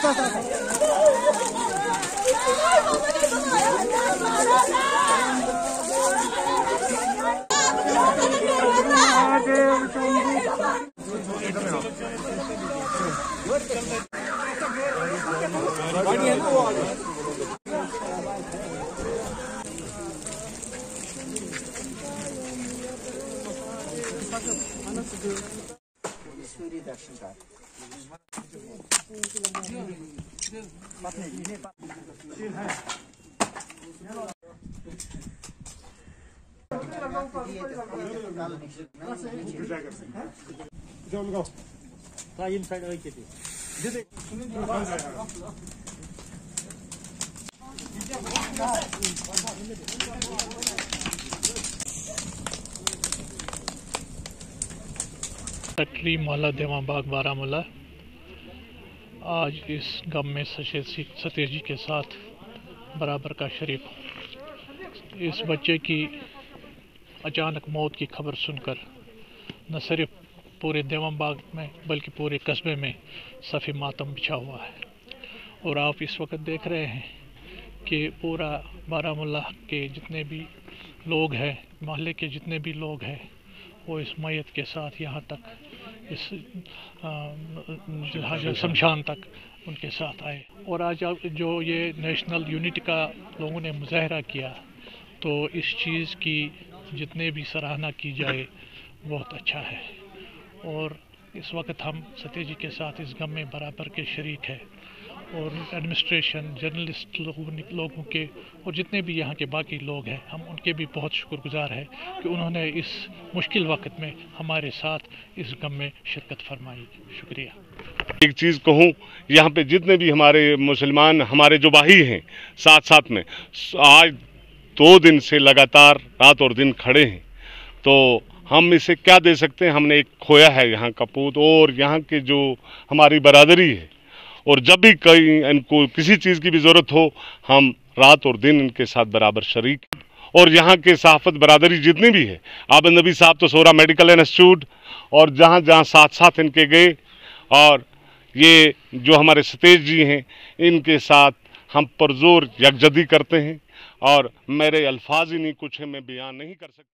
सूर्य दर्शन का सेक्रेटरी मोहल्ला देवाबाग बारामूला आज इस गम में सतेज जी के साथ बराबर का शरीक हूँ। इस बच्चे की अचानक मौत की खबर सुनकर न सिर्फ पूरे देवाबाग में बल्कि पूरे कस्बे में सफ़ी मातम बिछा हुआ है। और आप इस वक्त देख रहे हैं कि पूरा बारामूला के जितने भी लोग हैं, मोहल्ले के जितने भी लोग हैं, वो इस मैयत के साथ यहाँ तक इस शमशान तक उनके साथ आए। और आज जो ये नेशनल यूनिटी का लोगों ने मुजाहरा किया, तो इस चीज़ की जितने भी सराहना की जाए बहुत अच्छा है। और इस वक्त हम सतेज जी के साथ इस गम में बराबर के शरीक हैं। और एडमिनिस्ट्रेशन, जर्नलिस्ट लोगों के और जितने भी यहाँ के बाकी लोग हैं, हम उनके भी बहुत शुक्रगुजार हैं कि उन्होंने इस मुश्किल वक्त में हमारे साथ इस गम में शिरकत फरमाई। शुक्रिया। एक चीज़ कहूँ, यहाँ पे जितने भी हमारे मुसलमान हमारे जो भाई हैं साथ साथ में आज 2 दिन से लगातार रात और दिन खड़े हैं, तो हम इसे क्या दे सकते हैं। हमने एक खोया है यहाँ का पूत, और यहाँ के जो हमारी बरादरी है, और जब भी कहीं इनको किसी चीज़ की भी ज़रूरत हो, हम रात और दिन इनके साथ बराबर शरीक। और यहाँ के सहाफ़त बरादरी जितनी भी है, आबद नबी साहब तो सोरा मेडिकल इंस्टीट्यूट और जहाँ जहाँ साथ साथ इनके गए, और ये जो हमारे सतेज जी हैं, इनके साथ हम पुरज़ोर यकजहती करते हैं। और मेरे अल्फाज ही नहीं कुछ है, मैं बयान नहीं कर सकता।